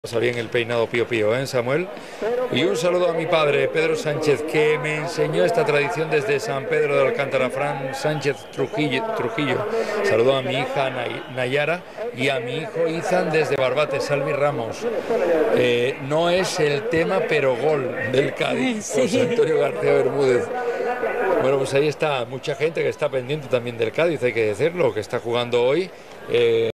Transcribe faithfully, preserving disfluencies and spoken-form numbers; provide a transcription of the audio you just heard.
Salía en el peinado pío pío, ¿eh, Samuel? Y un saludo a mi padre, Pedro Sánchez, que me enseñó esta tradición desde San Pedro de Alcántara, Fran Sánchez Trujillo. Trujillo. Saludo a mi hija Nay Nayara y a mi hijo Izan desde Barbate, Salvi Ramos. Eh, no es el tema, pero gol del Cádiz, Sí. José Antonio García Bermúdez. Bueno, pues ahí está mucha gente que está pendiente también del Cádiz, hay que decirlo, que está jugando hoy. Eh,